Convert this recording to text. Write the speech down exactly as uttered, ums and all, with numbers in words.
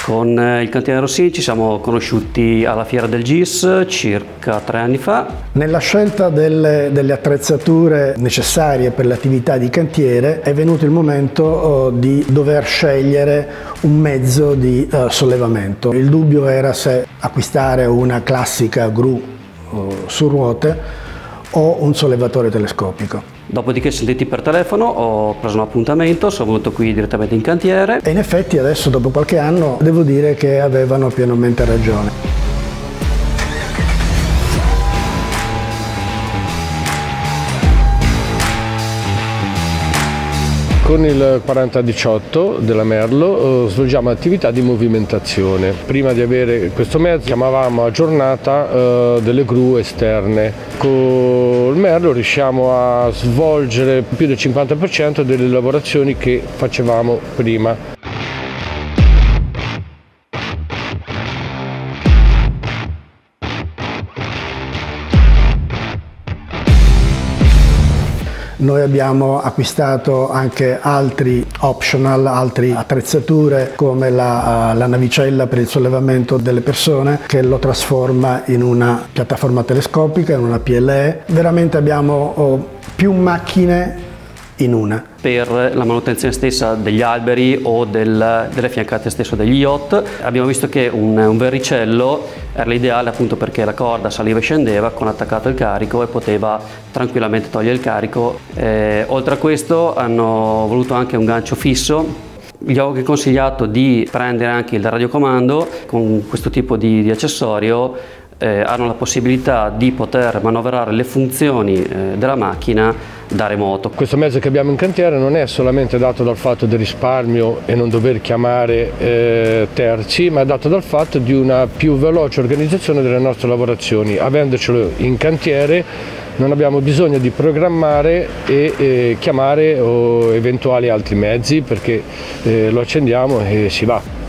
Con il cantiere Rossini ci siamo conosciuti alla Fiera del G I S circa tre anni fa. Nella scelta delle, delle attrezzature necessarie per l'attività di cantiere è venuto il momento oh, di dover scegliere un mezzo di uh, sollevamento. Il dubbio era se acquistare una classica gru uh, su ruote o un sollevatore telescopico. Dopodiché, sentiti per telefono, ho preso un appuntamento, sono venuto qui direttamente in cantiere. E in effetti adesso, dopo qualche anno, devo dire che avevano pienamente ragione. Con il quaranta diciotto della Merlo eh, svolgiamo attività di movimentazione. Prima di avere questo mezzo chiamavamo a giornata eh, delle gru esterne. Con il Merlo riusciamo a svolgere più del cinquanta per cento delle lavorazioni che facevamo prima. Noi abbiamo acquistato anche altri optional, altre attrezzature come la, la navicella per il sollevamento delle persone, che lo trasforma in una piattaforma telescopica, in una P L E. Veramente abbiamo oh, più macchine in una. Per la manutenzione stessa degli alberi o del, delle fiancate stesso degli yacht abbiamo visto che un, un verricello era l'ideale, appunto perché la corda saliva e scendeva con attaccato il carico e poteva tranquillamente togliere il carico. Eh, oltre a questo hanno voluto anche un gancio fisso. Gli ho anche consigliato di prendere anche il radiocomando. Con questo tipo di, di accessorio eh, hanno la possibilità di poter manovrare le funzioni eh, della macchina da remoto. Questo mezzo che abbiamo in cantiere non è solamente dato dal fatto del risparmio e non dover chiamare eh, terzi, ma è dato dal fatto di una più veloce organizzazione delle nostre lavorazioni. Avendocelo in cantiere non abbiamo bisogno di programmare e eh, chiamare o eventuali altri mezzi, perché eh, lo accendiamo e si va.